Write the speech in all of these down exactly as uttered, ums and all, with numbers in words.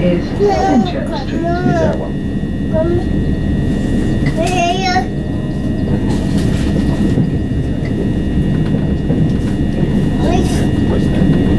is Fenchurch Street. Is that one? What's that?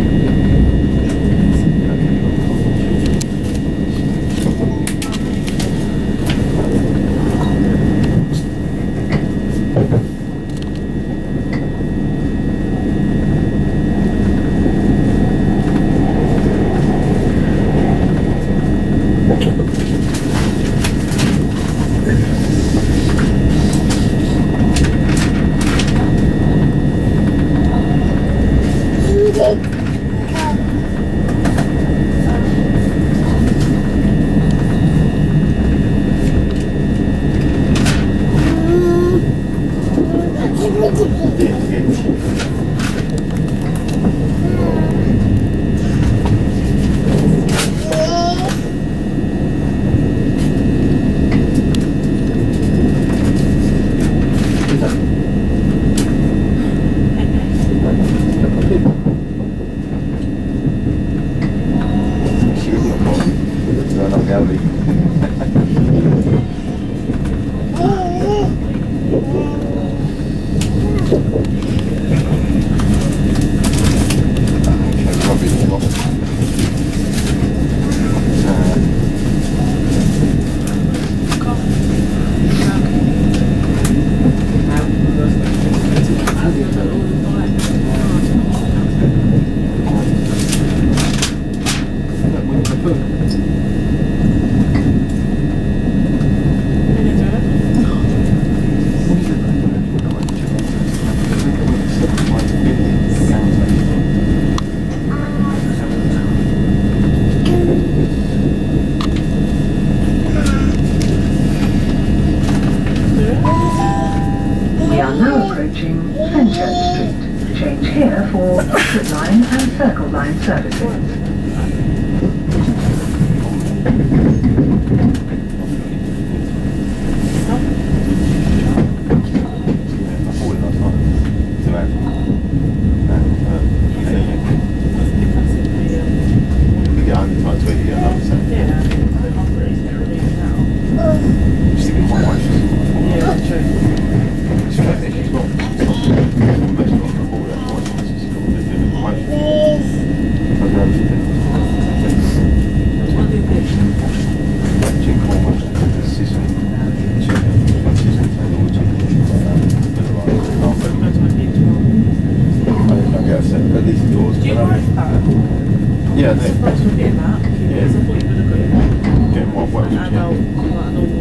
We are now approaching Fenchurch Street. Change here for District Line and Circle Line services. Yeah, I think. Yeah. I thought you would have got it. Getting what? What? Adult, like an